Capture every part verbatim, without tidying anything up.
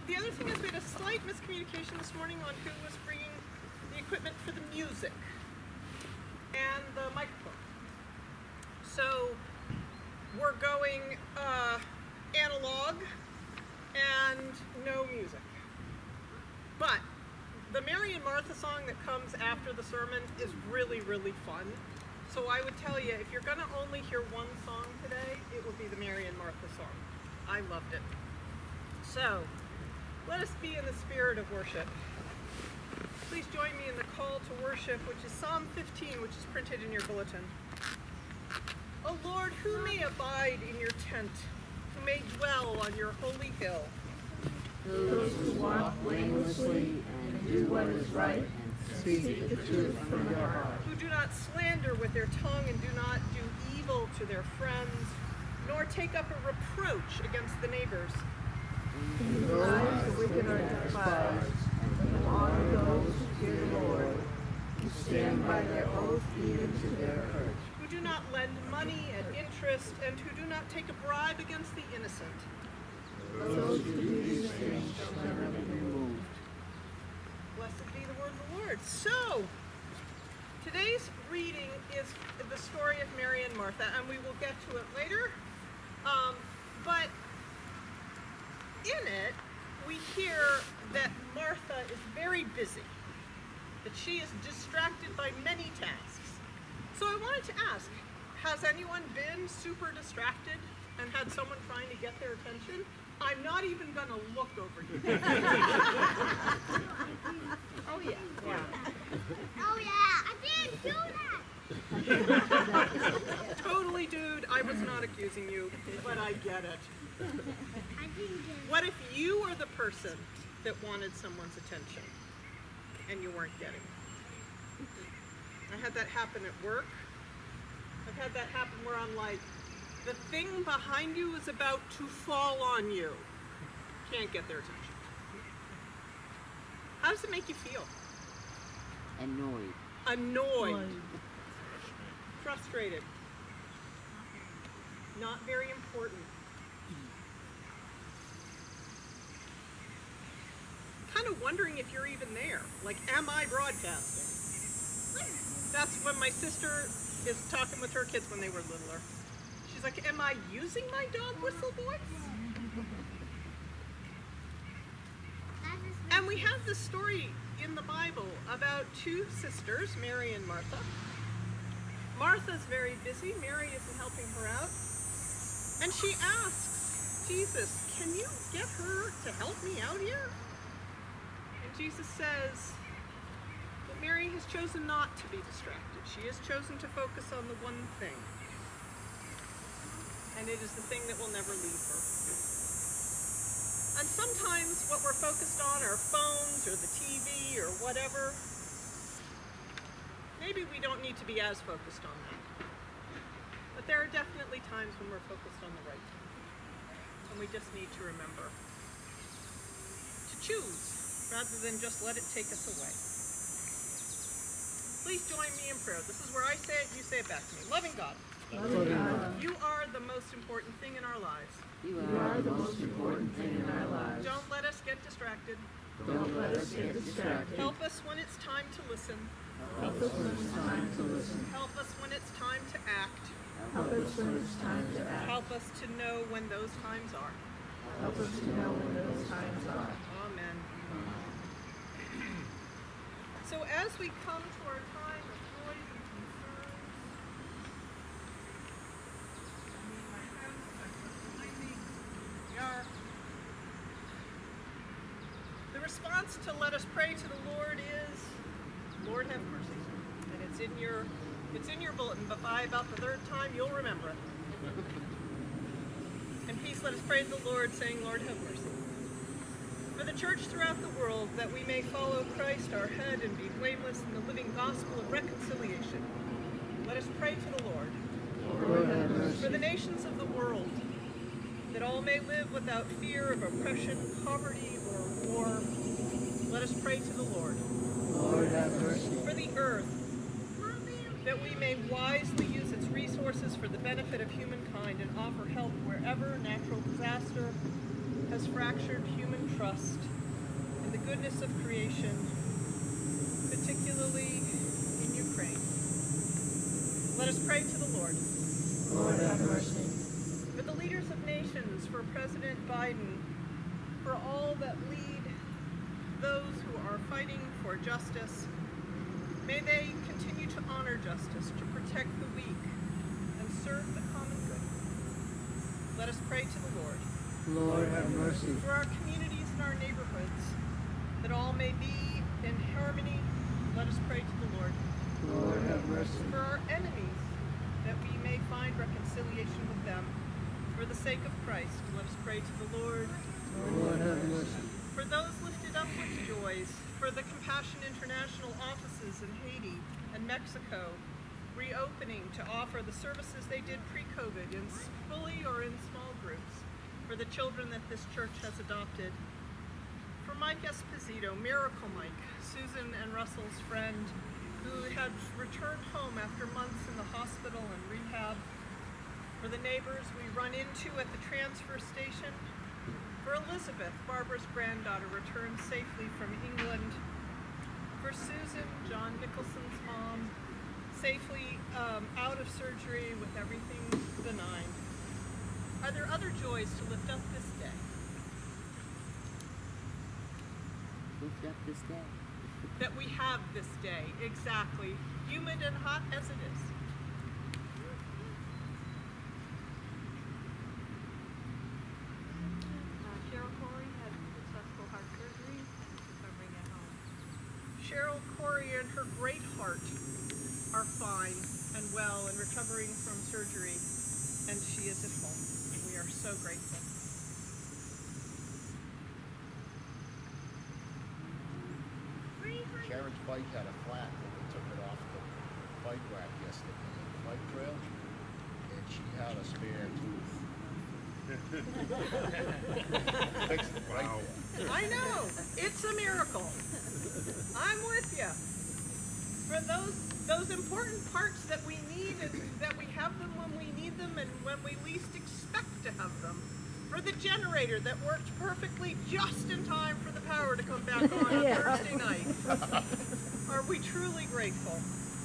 the other thing is we had a slight miscommunication this morning on who was bringing the equipment for the music and the microphone. So we're going uh, analog and no music. But the Mary and Martha song that comes after the sermon is really, really fun. So I would tell you, if you're going to only hear one song today, it would be the Mary and Martha song. I loved it. So, let us be in the spirit of worship. Please join me in the call to worship, which is Psalm fifteen, which is printed in your bulletin. O Lord, who may abide in your tent, who may dwell on your holy hill? Those who walk blamelessly and do what is right and speak the truth from their heart. Who do not slander with their tongue and do not do evil to their friends, nor take up a reproach against the neighbors. Those who wicked are despised, and honor those who fear the Lord, who stand by their oath even to their hurt. Who do not lend money at interest, and who do not take a bribe against the innocent. Those who do these things shall never be moved. Blessed be the word of the Lord. So, today's reading is the story of Mary and Martha, and we will get to it later. Um, but in it, we hear that Martha is very busy, that she is distracted by many tasks. So I wanted to ask, has anyone been super distracted and had someone trying to get their attention? I'm not even going to look over here. Oh, yeah. yeah. Oh, yeah. I didn't do that. Totally, dude. I was not accusing you, but I get it. I didn't get it. What if you were the person that wanted someone's attention and you weren't getting it? I had that happen at work. I've had that happen where I'm like, the thing behind you is about to fall on you. Can't get their attention. How does it make you feel? Annoyed. Annoyed. Frustrated. Not very important. Kind of wondering if you're even there. Like, am I broadcasting? That's when my sister is talking with her kids when they were littler. She's like, am I using my dog whistle voice? And we have this story in the Bible about two sisters, Mary and Martha. Martha's very busy. Mary isn't helping her out. And she asks Jesus, can you get her to help me out here? And Jesus says that Mary has chosen not to be distracted. She has chosen to focus on the one thing. And it is the thing that will never leave her. And sometimes what we're focused on are phones or the T V or whatever. Maybe we don't need to be as focused on that. But there are definitely times when we're focused on the right thing. And we just need to remember to choose rather than just let it take us away. Please join me in prayer. This is where I say it, you say it back to me. Loving God. Loving God. You are the most important thing in our lives. You are the most important thing in our lives. Don't let us get distracted. Don't let us get distracted. Help us when it's time to listen. Help us when it's time to listen. Help us when it's time to act. Help us when it's time to act. Help us to know when those times are. Help us to know when those times are. Amen. So as we come to our time of joys and concerns, I need my friends behind me. Here we are. The response to let us pray to the Lord is, Lord have mercy. And it's in your it's in your bulletin, but by about the third time you'll remember it. And peace, let us pray to the Lord, saying, Lord have mercy. For the church throughout the world, that we may follow Christ our head and be blameless in the living gospel of reconciliation. Let us pray to the Lord. Lord have mercy. For the nations of the world, that all may live without fear of oppression, poverty, or war. Let us pray to the Lord. Lord have mercy. For the earth, that we may wisely use its resources for the benefit of humankind and offer help wherever natural disaster has has fractured human trust in the goodness of creation, particularly in Ukraine. Let us pray to the Lord. Lord, have mercy. For the leaders of nations, for President Biden, for all that lead those who are fighting for justice, may they continue to honor justice, to protect the weak, and serve the common good. Let us pray to the Lord. Lord, have mercy. For our communities and our neighborhoods, that all may be in harmony, let us pray to the Lord. Lord, have mercy. For our enemies, that we may find reconciliation with them. For the sake of Christ, let us pray to the Lord. Lord, have mercy. For those lifted up with joys, for the Compassion International offices in Haiti and Mexico, reopening to offer the services they did pre-COVID in fully or in small groups, for the children that this church has adopted. For Mike Esposito, Miracle Mike, Susan and Russell's friend, who had returned home after months in the hospital and rehab. For the neighbors we run into at the transfer station. For Elizabeth, Barbara's granddaughter, returned safely from England. For Susan, John Nicholson's mom, safely um, out of surgery with everything benign. Are there other joys to lift up this day? Lift up this day. That we have this day, exactly, humid and hot as it is. Uh, Cheryl Corey had successful heart surgery and is recovering at home. Cheryl Corey and her great heart are fine and well and recovering from surgery, and she is at home. We are so grateful. Sharon's bike had a flat when we took it off the bike rack yesterday on the bike trail, and she had a spare tooth. Fixed it right there. I know, it's a miracle. I'm with you. For those those important parts that we need, and that we have them when we need them and when we least expect to have them. For the generator that worked perfectly just in time for the power to come back on on Yeah. Thursday night. Are we truly grateful?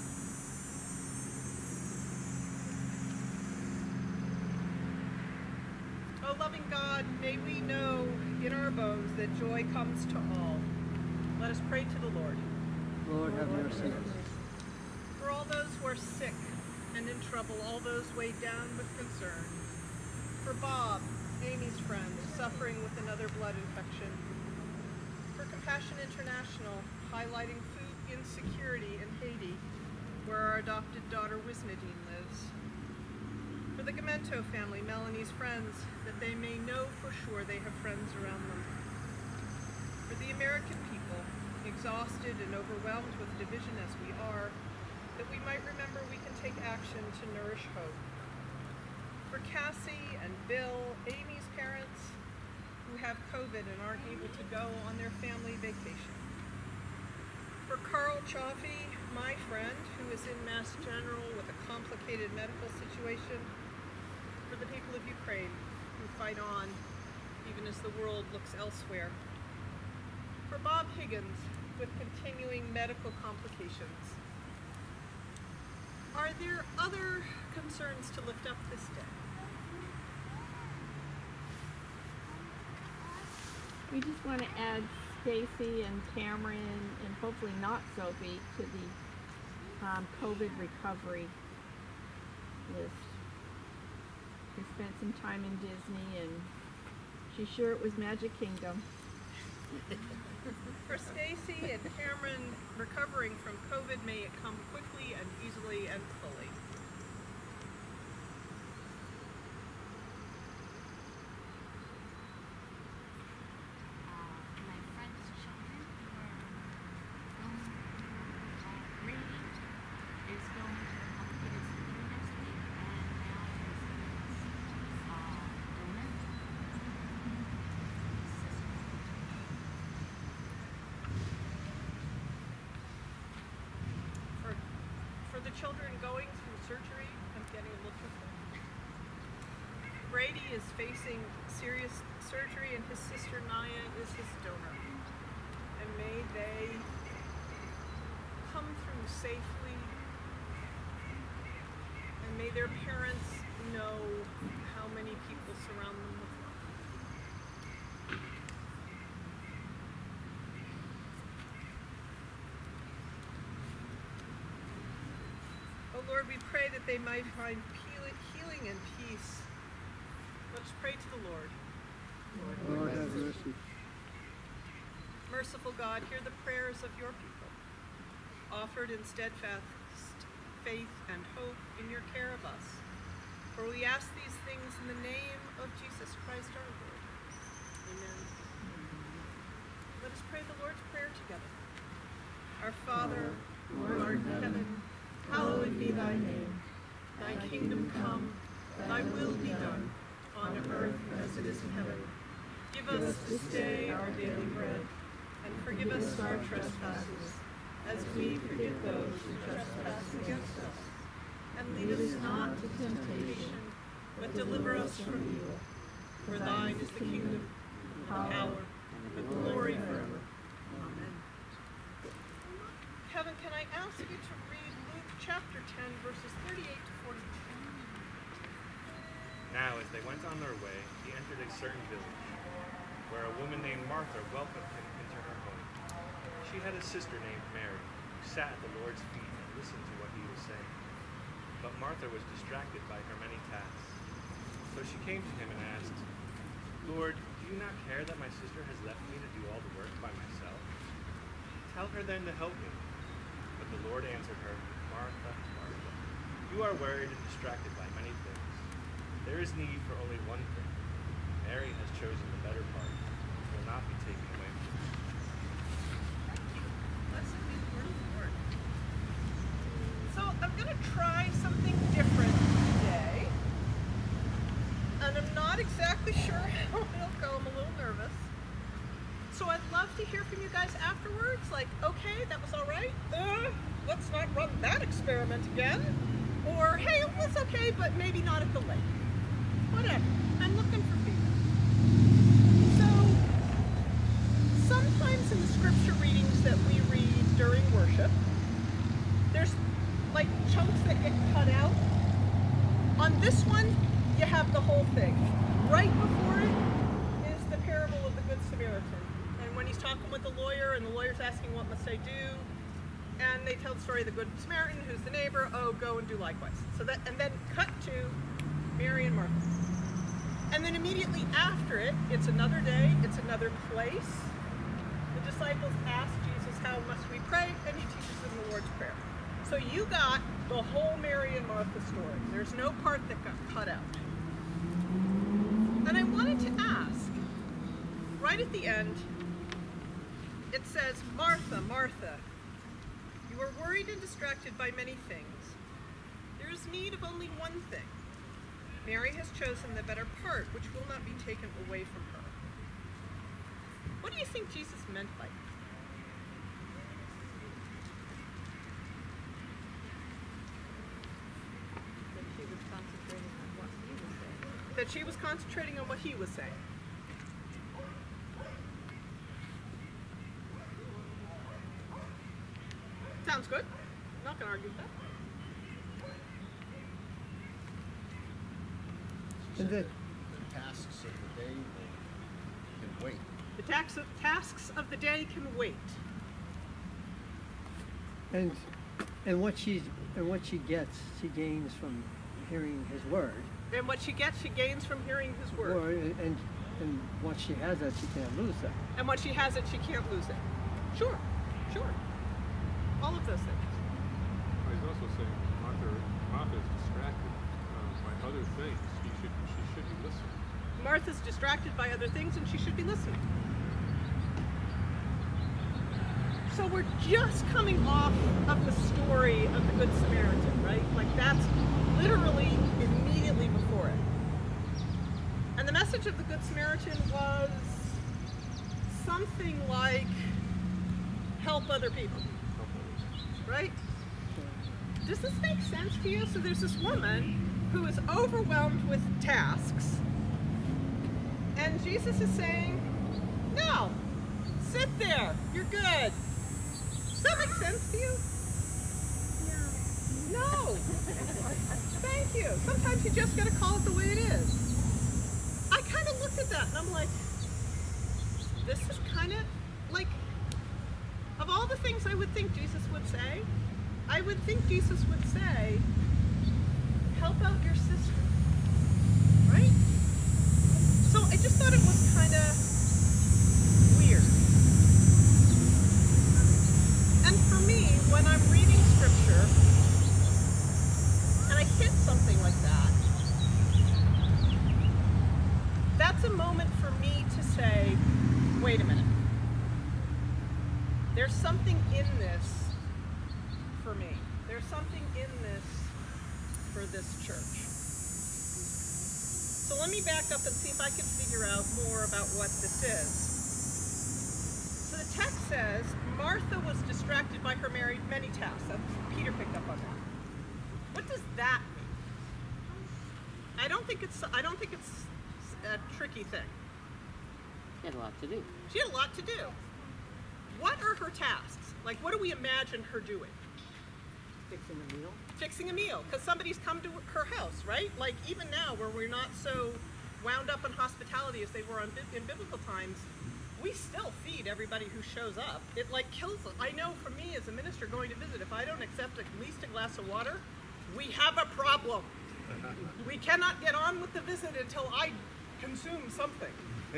Oh, loving God, may we know in our bones that joy comes to all. Let us pray to the Lord. Lord, have mercy. For all those who are sick and in trouble, all those weighed down with concern. For Bob, Amy's friend, suffering with another blood infection. For Compassion International, highlighting food insecurity in Haiti, where our adopted daughter Wisnadine lives. For the Gamento family, Melanie's friends, that they may know for sure they have friends around them. For the American people, exhausted and overwhelmed with division as we are, that we might remember we can take action to nourish hope. For Cassie and Bill, Amy's parents, who have COVID and aren't able to go on their family vacation. For Carl Chaffee, my friend, who is in Mass General with a complicated medical situation. For the people of Ukraine, who fight on even as the world looks elsewhere. For Bob Higgins, with continuing medical complications. Are there other concerns to lift up this day? We just want to add Stacy and Cameron and hopefully not Sophie to the um, COVID recovery list. We spent some time in Disney and she's sure it was Magic Kingdom. For Stacy and Cameron, recovering from COVID, may it come quickly and easily and fully. My friend's children who are going uh, reading is going to a complicated school next week, and now his uh, illness. For, for the children going through surgery, I'm getting a look at them. Brady is facing serious surgery and his sister Naya is his donor. And may they come through safely, and may their parents know how many people surround them with love. Oh Lord, we pray that they might find healing and peace. Let's pray to the Lord. Lord, have mercy. Merciful God, hear the prayers of your people, offered in steadfast faith and hope in your care of us. For we ask these things in the name of Jesus Christ our Lord. Amen. Let us pray the Lord's Prayer together. Our Father, who art in heaven, hallowed be thy name. Thy kingdom come, thy will be done, on earth as it is in heaven. Give us this day our daily bread, and forgive us our trespasses, as we forgive those who trespass against us. And lead us not to temptation, but deliver us from evil. For thine is the kingdom, the power, and the glory forever. Amen. Kevin, can I ask you to read Luke chapter ten, verses thirty-eight to forty-two? Now, as they went on their way, he entered a certain village, where a woman named Martha welcomed him into her home. She had a sister named Mary, who sat at the Lord's feet and listened to what he was saying. But Martha was distracted by her many tasks. So she came to him and asked, Lord, do you not care that my sister has left me to do all the work by myself? Tell her then to help me. But the Lord answered her, Martha, Martha, you are worried and distracted by many things. There is need for only one thing. Mary has chosen the better part, which will not be taken away from her. Blessed be the word of the Lord. So I'm going to try something different today. And I'm not exactly sure how it'll go. I'm a little nervous. So I'd love to hear from you guys afterwards. Like, okay, that was all right. Uh, let's not run that experiment again. Or, hey, it was okay, but maybe not at the lake. Whatever. I'm looking for feedback. So, sometimes in the scripture readings that we read during worship, there's like chunks that get cut out. On this one, you have the whole thing. Right before it is the parable of the Good Samaritan. And when he's talking with the lawyer, and the lawyer's asking, what must I do? And they tell the story of the Good Samaritan, who's the neighbor. Oh, go and do likewise. So that, and then cut to Mary and Martha. And then immediately after it, it's another day, it's another place. The disciples ask Jesus, how must we pray? And he teaches them the Lord's Prayer. So you got the whole Mary and Martha story. There's no part that got cut out. And I wanted to ask, right at the end, it says, Martha, Martha, you are worried and distracted by many things. There is need of only one thing. Mary has chosen the better part, which will not be taken away from her. What do you think Jesus meant by that? That she was concentrating on what he was saying. That she was concentrating on what he was saying. Sounds good. I'm not going to argue with that. She And said then- the tasks of the day can wait. The tax of, tasks of the day can wait. And and what she and what she gets, she gains from hearing his word. And what she gets, she gains from hearing his word. Or, and and what she has that she can't lose that. And when she has it, she can't lose it. Sure, sure. All of those things. He's also saying Martha, Martha is distracted uh, by other things. She should, she should be listening. Martha's distracted by other things and she should be listening. So we're just coming off of the story of the Good Samaritan, right? Like that's literally immediately before it. And the message of the Good Samaritan was something like help other people, right? Does this make sense to you? So there's this woman who is overwhelmed with tasks, and Jesus is saying, no, sit there, you're good. Does that make sense to you? No. Thank you. Sometimes you just gotta call it the way it is. I kind of looked at that and I'm like, this is kind of like, of all the things I would think Jesus would say, I would think Jesus would say, help out your sister, right? So I just thought it was kind of weird. And for me, when I'm reading scripture, and I hit something like that, that's a moment for me to say, wait a minute. There's something in this for me. There's something in this for this church. So let me back up and see if I can figure out more about what this is. So the text says, Martha was distracted by her many, many tasks. That's, Peter picked up on that. What does that mean? I don't think it's, I don't think it's a tricky thing. She had a lot to do. She had a lot to do. What are her tasks? Like, what do we imagine her doing? Fixing a meal. Fixing a meal, because somebody's come to her house, right? Like, even now, where we're not so wound up in hospitality as they were on, in biblical times, we still feed everybody who shows up. It, like, kills us. I know for me, as a minister going to visit, if I don't accept at least a glass of water, we have a problem. We cannot get on with the visit until I consume something.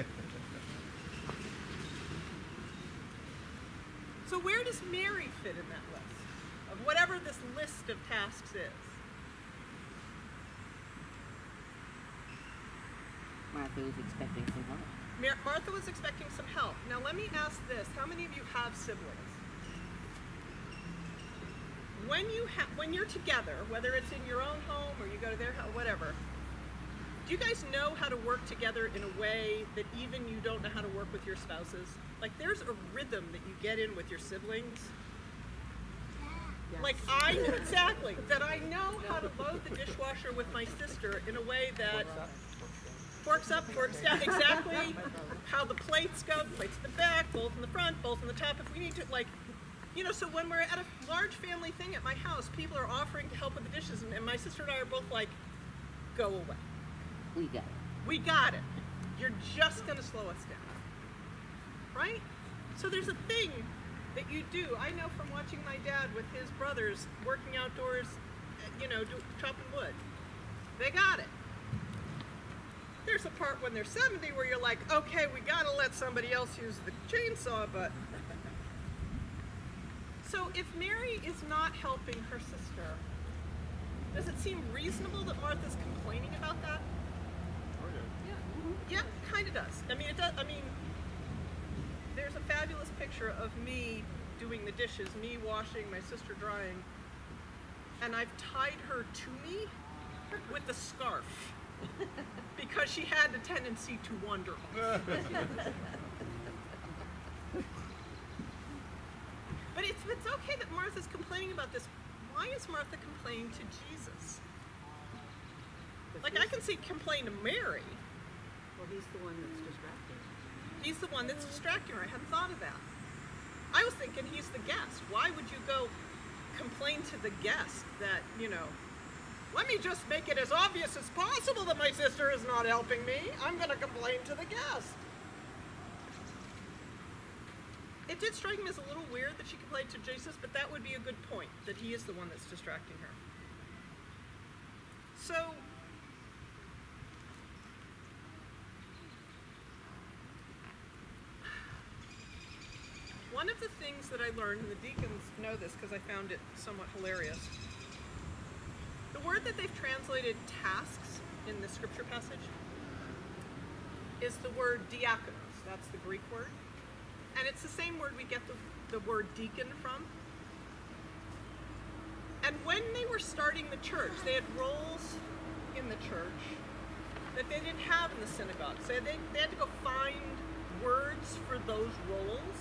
So where does Mary fit in that list of whatever this list of tasks is? Martha was expecting some help. Mar- Martha was expecting some help. Now let me ask this: how many of you have siblings? When you ha- when you're together, whether it's in your own home or you go to their house, whatever, do you guys know how to work together in a way that even you don't know how to work with your spouses? Like, there's a rhythm that you get in with your siblings. Yes. Like, I know exactly that I know how to load the dishwasher with my sister in a way that forks up, forks down, exactly how the plates go, plates in the back, bowls in the front, bowls in the top. If we need to, like, you know, so when we're at a large family thing at my house, people are offering to help with the dishes, and, and my sister and I are both like, go away. We got it. We got it. You're just going to slow us down. Right? So there's a thing that you do. I know from watching my dad with his brothers working outdoors, you know, do, chopping wood. They got it. There's a part when they're seventy where you're like, okay, we got to let somebody else use the chainsaw, but... So if Mary is not helping her sister, does it seem reasonable that Martha's complaining about that? Oh, yeah. Yeah, yeah, kind of does. I mean, it does. I mean, there's a fabulous picture of me doing the dishes, me washing, my sister drying, and I've tied her to me with a scarf because she had a tendency to wander off. But it's, it's okay that Martha's complaining about this. Why is Martha complaining to Jesus? Like, I can see complain to Mary. Well, he's the one that's distracted. He's the one that's distracting her. I hadn't thought of that. I was thinking he's the guest. Why would you go complain to the guest that, you know, let me just make it as obvious as possible that my sister is not helping me. I'm going to complain to the guest. It did strike me as a little weird that she complained to Jesus, but that would be a good point, that he is the one that's distracting her. So, one of the things that I learned, and the deacons know this because I found it somewhat hilarious, the word that they've translated tasks in the scripture passage is the word diakonos. That's the Greek word. And it's the same word we get the, the word deacon from. And when they were starting the church, they had roles in the church that they didn't have in the synagogue. So they, they had to go find words for those roles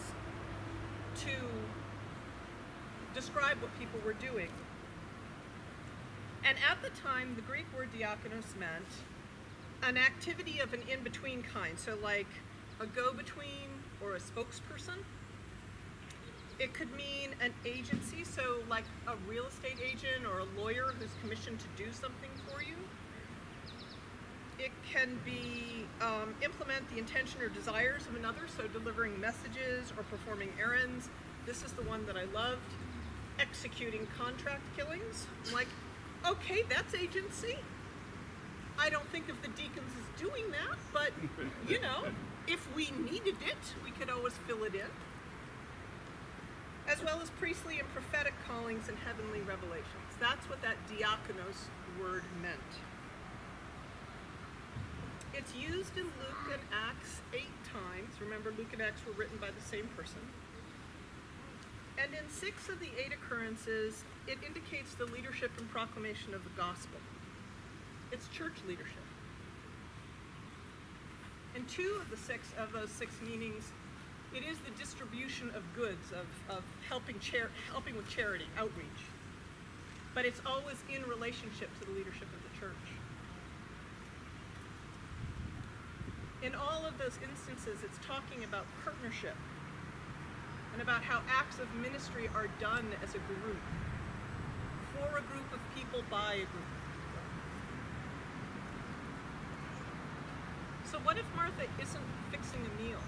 to describe what people were doing. And at the time, the Greek word diakonos meant an activity of an in-between kind, so like a go-between or a spokesperson. It could mean an agency, so like a real estate agent or a lawyer who's commissioned to do something for you. It can be um, implement the intention or desires of another, so delivering messages or performing errands. This is the one that I loved. Executing contract killings. I'm like, okay, that's agency. I don't think of the deacons as doing that, but you know, if we needed it, we could always fill it in. As well as priestly and prophetic callings and heavenly revelations. That's what that diakonos word meant. It's used in Luke and Acts eight times. Remember, Luke and Acts were written by the same person. And in six of the eight occurrences, it indicates the leadership and proclamation of the gospel. It's church leadership. In two of the six of those six meanings, it is the distribution of goods, of, of helping, char helping with charity, outreach. But it's always in relationship to the leadership of the church. In all of those instances, it's talking about partnership and about how acts of ministry are done as a group, for a group of people, by a group of people. So what if Martha isn't fixing a meal?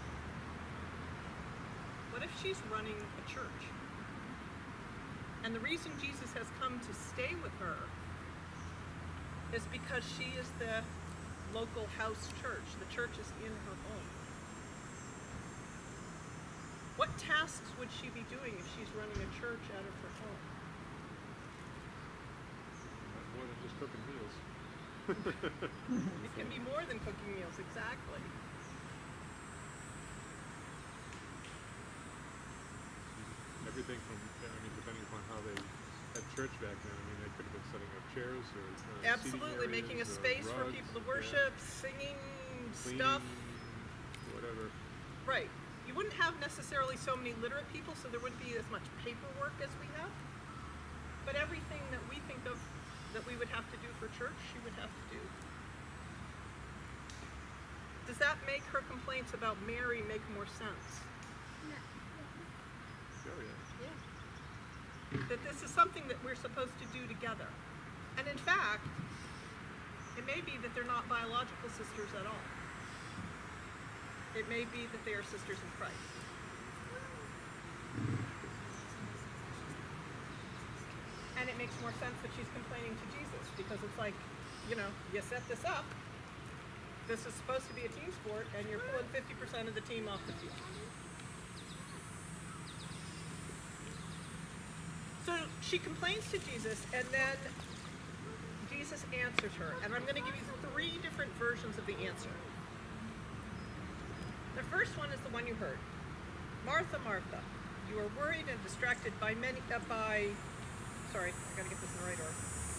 What if she's running a church? And the reason Jesus has come to stay with her is because she is the local house church. The church is in her home. What tasks would she be doing if she's running a church out of her home? More than just cooking meals. It can be more than cooking meals, exactly. Everything from, I mean, depending upon how they had church back then, I mean, they could have been setting up chairs or uh, Absolutely, seating making a areas or space for rugs, people to worship, yeah. singing, Cleaning, stuff. whatever. Right. You wouldn't have necessarily so many literate people, so there wouldn't be as much paperwork as we have. But everything that we think of that we would have to do for church, she would have to do. Does that make her complaints about Mary make more sense? Oh, yeah. Yeah. That this is something that we're supposed to do together. And in fact, it may be that they're not biological sisters at all. It may be that they are sisters in Christ. And it makes more sense that she's complaining to Jesus, because it's like, you know, you set this up, this is supposed to be a team sport, and you're pulling fifty percent of the team off the field. So she complains to Jesus, and then Jesus answers her. And I'm going to give you three different versions of the answer. The first one is the one you heard. Martha, Martha, you are worried and distracted by many, uh, by, sorry, I gotta get this in the right order.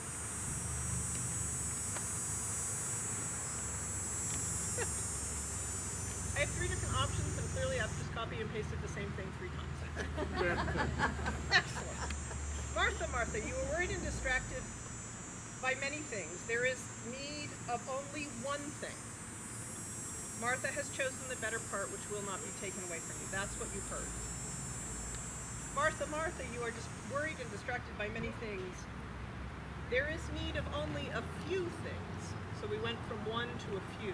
I have three different options, and clearly I've just copied and pasted the same thing three times. Excellent. Martha, Martha, you are worried and distracted by many things. There is need of only one thing. Martha has chosen the better part, which will not be taken away from you. That's what you've heard. Martha, Martha, you are just worried and distracted by many things. There is need of only a few things. So we went from one to a few.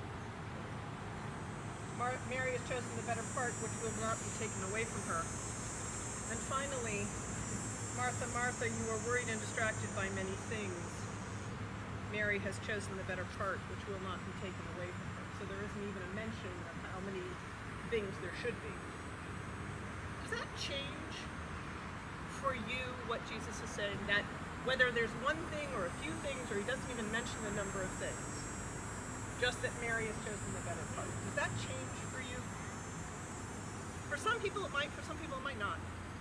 Mar Mary has chosen the better part, which will not be taken away from her. And finally, Martha, Martha, you are worried and distracted by many things. Mary has chosen the better part, which will not be taken away from her. So there isn't even a mention of how many things there should be. Does that change for you what Jesus is saying? That whether there's one thing or a few things, or he doesn't even mention the number of things, just that Mary has chosen the better part. Does that change for you? For some people it might, for some people it might not.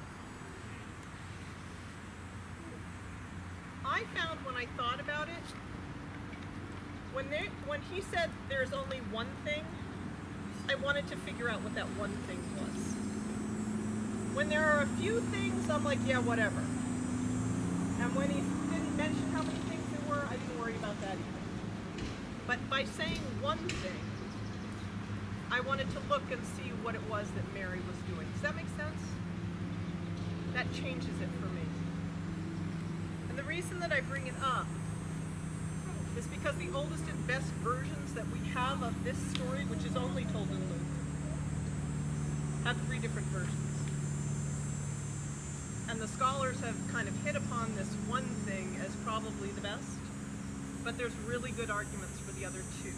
I found when I thought about it, When, they, when he said there's only one thing, I wanted to figure out what that one thing was. When there are a few things, I'm like, yeah, whatever. And when he didn't mention how many things more, I didn't worry about that either. But by saying one thing, I wanted to look and see what it was that Mary was doing. Does that make sense? That changes it for me. And the reason that I bring it up is because the oldest and best versions that we have of this story, which is only told in Luke, have three different versions. And the scholars have kind of hit upon this one thing as probably the best, but there's really good arguments for the other two.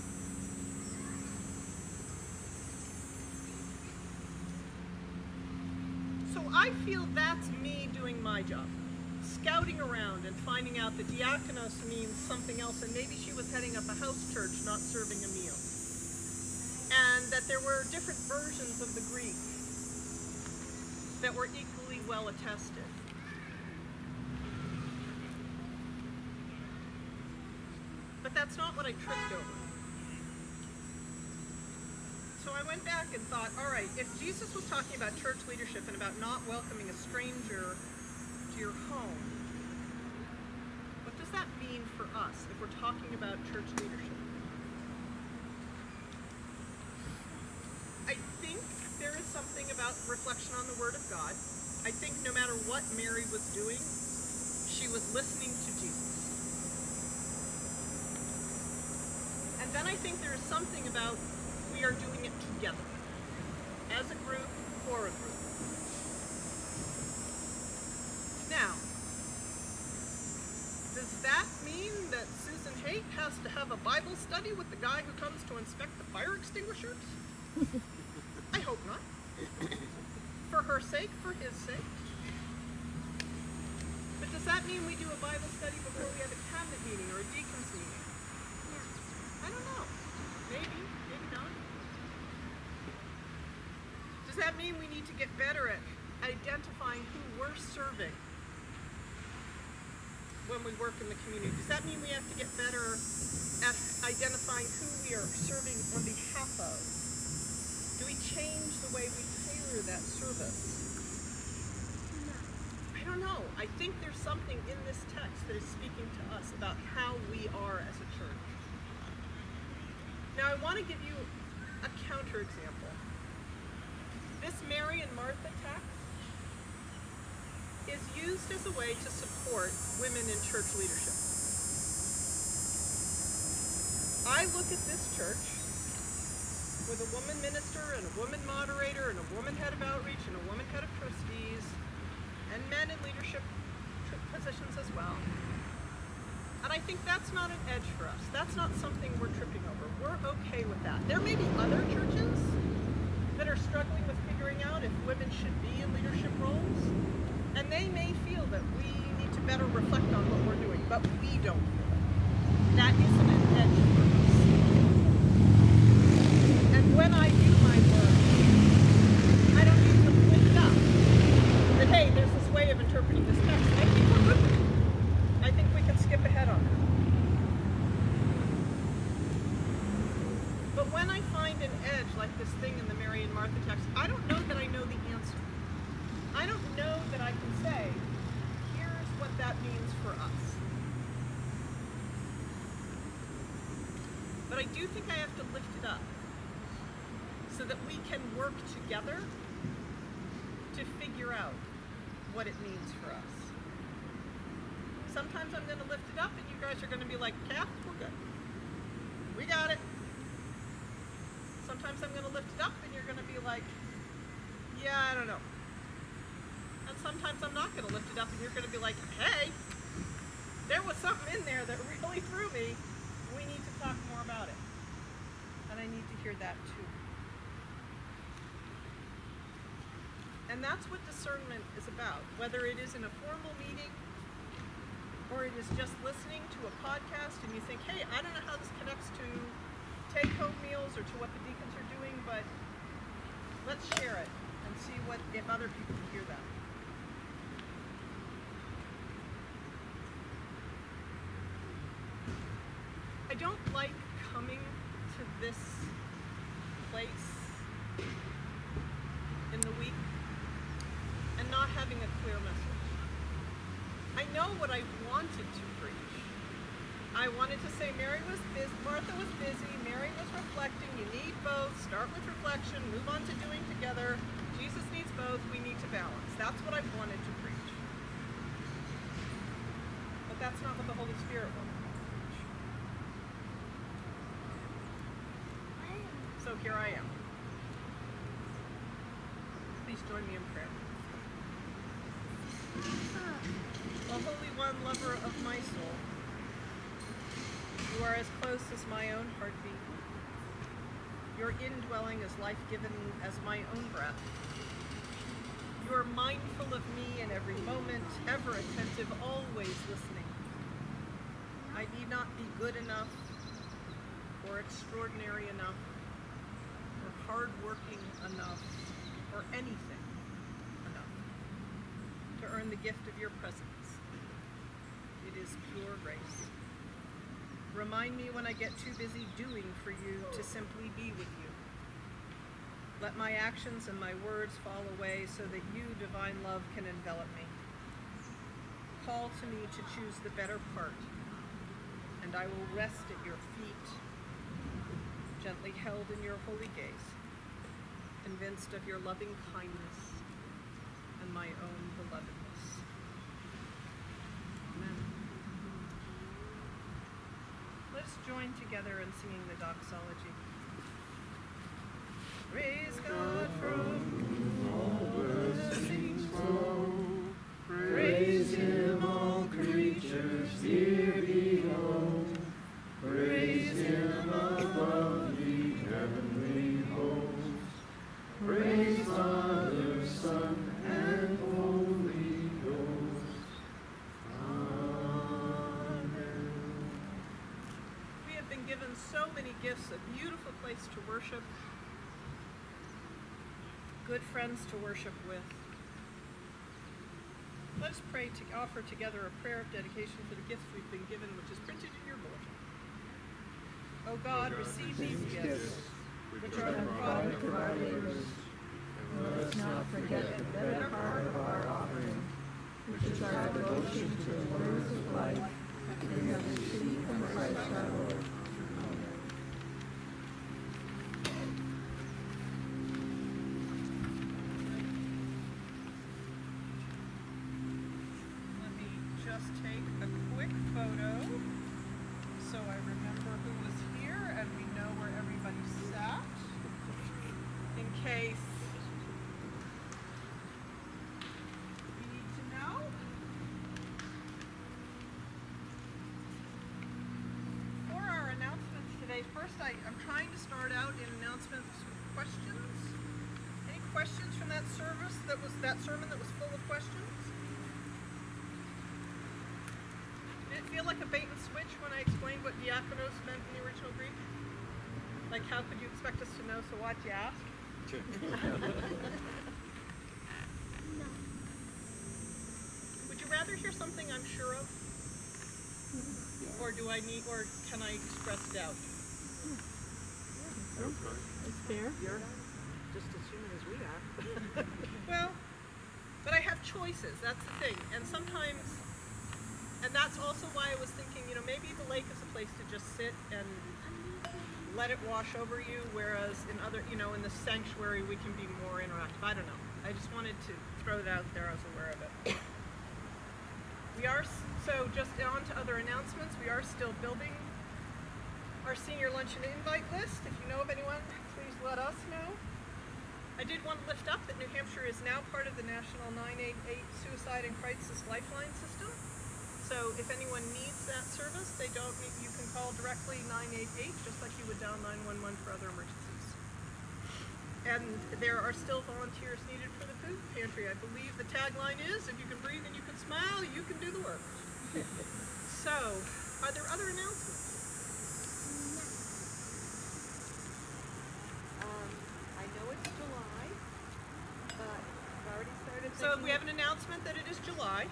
So I feel that's me doing my job, scouting around and finding out that diakonos means something else, and maybe she was heading up a house church, not serving a meal. And that there were different versions of the Greek that were equally well attested. But that's not what I tripped over. So I went back and thought, all right, if Jesus was talking about church leadership and about not welcoming a stranger to your home, what does that mean for us if we're talking about church leadership? I think there is something about reflection on the Word of God. I think no matter what Mary was doing, she was listening to Jesus. And then I think there is something about we are doing it together, as a group, for a group. Now, does that mean that Susan Haight has to have a Bible study with the guy who comes to inspect the fire extinguishers? I hope not. For her sake, for his sake. But does that mean we do a Bible study before we have a cabinet meeting or a deacon's meeting? I don't know. Maybe, maybe not. Does that mean we need to get better at identifying who we're serving when we work in the community? Does that mean we have to get better at identifying who we are serving on behalf of? Do we change the way we tailor that service? I don't know. I think there's something in this text that is speaking to us about how we are as a church. Now, I want to give you a counterexample. This Mary and Martha text is used as a way to support women in church leadership. I look at this church with a woman minister and a woman moderator and a woman head of outreach and a woman head of trustees and men in leadership positions as well. And I think that's not an edge for us. That's not something we're tripping over. We're okay with that. There may be other churches that are struggling with figuring out if women should be in leadership roles, and they may feel that we need to better reflect on what we're doing, but we don't feel it. That isn't an edge for us. And when I do my work, I don't need to lift up that, hey, there's this way of interpreting this text. I think we're good with it. I think we can skip ahead on it. But when I find an edge like this thing in the Mary and Martha text, I don't know that I know the answer. I don't know that I can say, here's what that means for us. But I do think I have to lift it up so that we can work together to figure out what it means for us. Sometimes I'm going to lift it up and you guys are going to be like, Kath, we're good. We got it. Sometimes I'm going to lift it up and you're going to be like, yeah, I don't know. And sometimes I'm not going to lift it up and you're going to be like, hey, there was something in there that really threw me. We need to talk more about it. And I need to hear that too. And that's what discernment is about, whether it is in a formal meeting or it is just listening to a podcast and you think, hey, I don't know how this connects to take-home meals or to what the deacons are doing, but let's share it and see what if other people can hear that. I don't like coming to this place in the week and not having a clear message. I know what I wanted to preach, I wanted to say Mary was busy, Martha was busy, Mary was reflecting. You need both. Start with reflection, move on to doing together. Jesus needs both. We need to balance. That's what I wanted to preach. But that's not what the Holy Spirit wanted me to preach. So here I am. Please join me in prayer. O Holy One, lover of my soul, you are as close as my own heartbeat. Your indwelling is life-given as my own breath. You are mindful of me in every moment, ever attentive, always listening. I need not be good enough, or extraordinary enough, or hardworking enough, or anything enough to earn the gift of your presence. It is pure grace. Remind me when I get too busy doing for you to simply be with you. Let my actions and my words fall away so that you, divine love, can envelop me. Call to me to choose the better part, and I will rest at your feet, gently held in your holy gaze, convinced of your loving kindness and my own belovedness. Amen. Let's join together in singing the doxology. Praise God from all blessings flow. Praise Him, all creatures here below. Praise Him above the heavenly hosts. Praise Father, Son, and Holy Ghost. Amen. We have been given so many gifts, a beautiful place to worship, good friends to worship with. Let us pray to offer together a prayer of dedication for the gifts we've been given, which is printed in your bulletin. O God, receive these gifts, which are the product of our labors. Let us not forget the better part of our offering, which is our devotion to the words of life that we have received from Christ our Lord. Amen. Let me just take a quick photo so I remember who was here and we know where everybody sat, in case we need to know. For our announcements today, first I, I'm trying to start out in announcements with questions. Any questions from that service that was that sermon that was full of questions? Did it feel like a bait and switch when I explained what diakonos meant in the original Greek? Like, how could you expect us to know, so why'd you ask? No. Would you rather hear something I'm sure of? Or do I need, or can I express doubt? It's fair. You're just as human as we are. Well, but I have choices, that's the thing. And sometimes, and that's also why I was thinking, you know, maybe the lake is a place to just sit and let it wash over you, whereas in other, you know, in the sanctuary we can be more interactive. I don't know. I just wanted to throw it out there. I was aware of it. We are, so just on to other announcements, we are still building our senior luncheon invite list. If you know of anyone, please let us know. I did want to lift up that New Hampshire is now part of the National nine eight eight Suicide and Crisis Lifeline System. So if anyone needs that service, they don't need, you can call directly nine eight eight, just like you would dial nine one one for other emergencies. And there are still volunteers needed for the food pantry. I believe the tagline is, if you can breathe and you can smile, you can do the work. So, are there other announcements? Um, I know it's July, but I've already started So thinking we have an announcement that it is July.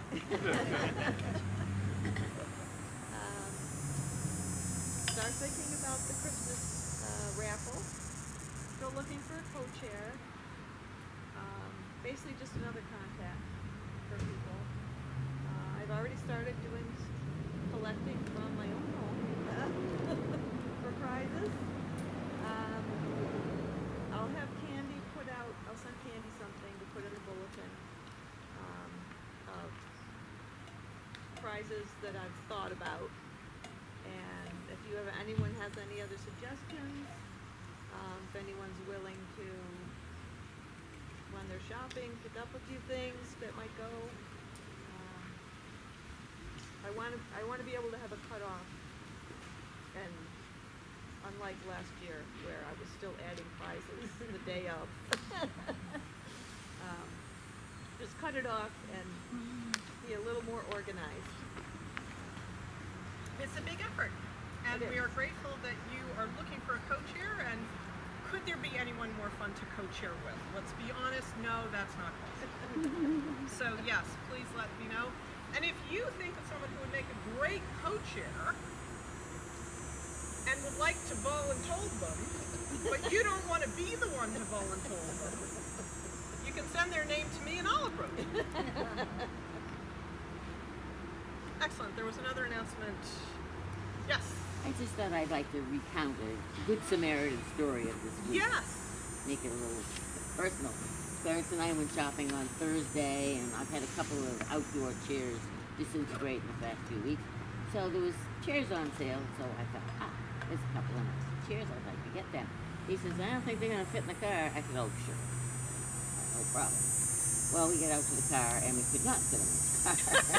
um, start thinking about the Christmas uh, raffle. Still looking for a co-chair. Um, basically just another contact for people. Uh, I've already started doing collecting from my own home. prizes. Um, I'll have Candy put out, I'll send Candy something to put in the bulletin, um, of prizes that I've thought about. And if you ever, anyone has any other suggestions, um, if anyone's willing to, when they're shopping, pick up a few things that might go. Um, I want to, I want to be able to have a cutoff, and unlike last year where I was still adding prizes the day of, um, just cut it off and be a little more organized. It's a big effort, and It we is. are grateful that you are looking for a co-chair, and could there be anyone more fun to co-chair with? Let's be honest, no, that's not possible. So yes, please let me know. And if you think of someone who would make a great co-chair and would like to voluntold them, but you don't want to be the one to voluntold them, you can send their name to me and I'll approach. Excellent. There was another announcement. Yes. I just thought I'd like to recount a Good Samaritan story of this week. Yes. Make it a little personal. Clarence and I went shopping on Thursday, and I've had a couple of outdoor chairs disintegrate in the past few weeks. So there was chairs on sale, so I thought, ah, there's a couple of nice chairs, I'd like to get them. He says, I don't think they're going to fit in the car. I said, oh, sure. No problem. Well, we get out to the car, and we could not fit them in the car.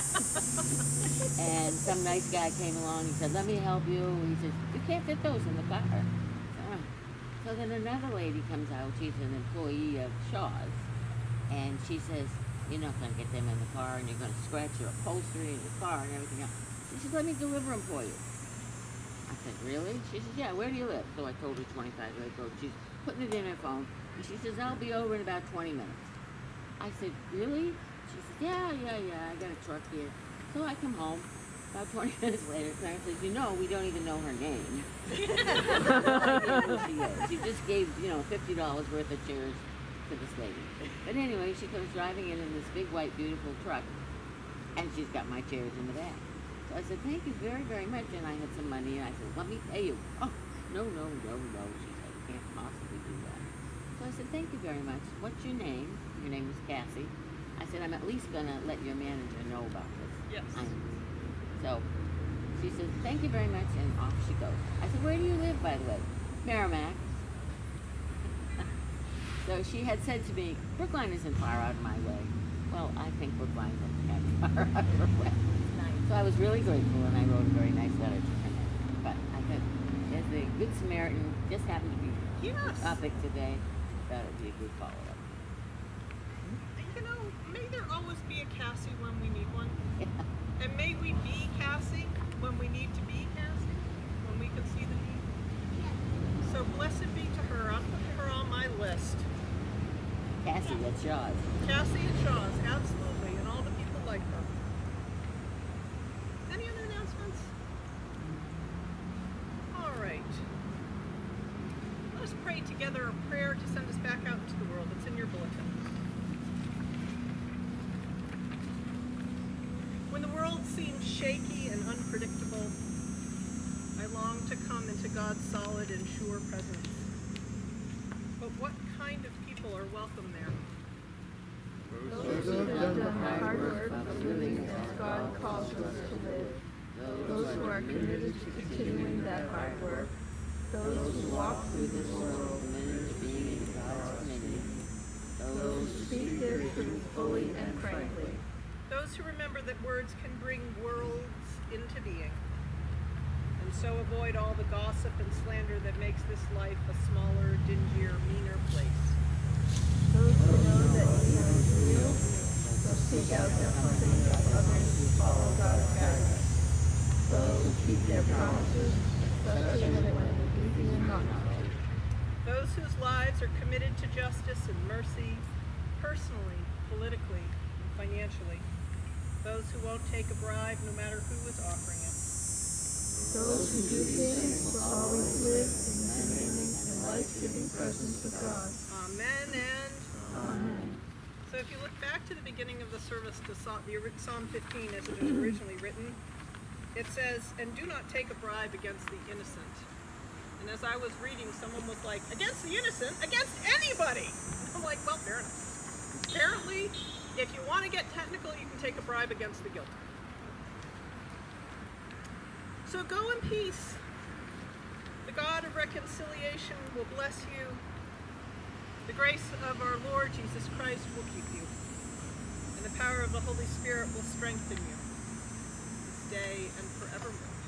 And some nice guy came along, he said, let me help you. He says, you can't fit those in the car. So, so then another lady comes out, she's an employee of Shaw's, and she says, you're not going to get them in the car, and you're going to scratch your upholstery in your car and everything else. She says, let me deliver them for you. I said, really? She says, yeah, where do you live? So I told her twenty-five Lake Road. She's putting it in her phone, and she says, I'll be over in about twenty minutes. I said, really? She says, yeah, yeah, yeah, I got a truck here. So I come home. About twenty minutes later, Clarence says, you know, we don't even know her name. She is. She just gave, you know, fifty dollars worth of chairs to this lady. But anyway, she comes driving in in this big, white, beautiful truck, and she's got my chairs in the back. So I said, thank you very, very much, and I had some money, and I said, let me pay you. Oh, no, no, no, no, she said, you can't possibly do that. So I said, thank you very much. What's your name? Your name was Cassie. I said, I'm at least going to let your manager know about this. Yes. I So she said, thank you very much, and off she goes. I said, where do you live, by the way? Merrimack. So she had said to me, Brookline isn't far out of my way. Well, I think Brookline isn't that far out of her way. So I was really grateful, and I wrote a very nice letter to her. But I thought, as the Good Samaritan just happened to be Yes. the topic today, I thought it would be a good follow-up. You know, may there always be a Cassie when we need one. Yeah. And may we be Cassie when we need to be Cassie, when we can see the need. So blessed be to her. I'm putting her on my list. Cassie at Shaw's. Cassie at Shaw's, absolutely, and all the people like her. Any other announcements? All right. Let us pray together a prayer to send us back out into the world. It's in your bulletin. When the world seems shaky and unpredictable, I long to come into God's solid and sure presence. But what kind of people are welcome there? Those who have done hard work of living as God calls us to live. Those who are committed to continuing that hard work. Those who walk through this world Committed to being in God's community. those who speak their truth fully and frankly. Those who remember that words can bring worlds into being, and so avoid all the gossip and slander that makes this life a smaller, dingier, meaner place. Those who know that evil is real, so seek out the company of others who follow God's guidance. Those who keep their promises, especially when it's easy and not to. Those whose lives are committed to justice and mercy, personally, politically, and financially. Those who won't take a bribe no matter who is offering it. Those who do things will always live in the communion and life-giving presence of God. Amen and Amen. so if you look back to the beginning of the service to Psalm, the ori- Psalm fifteen as it was originally written, it says, and do not take a bribe against the innocent. And as I was reading, someone was like, against the innocent, against anybody. I'm like, well, fair enough. Apparently, if you want to get technical, you can take a bribe against the guilty. So go in peace. The God of reconciliation will bless you. The grace of our Lord Jesus Christ will keep you. And the power of the Holy Spirit will strengthen you this day and forevermore.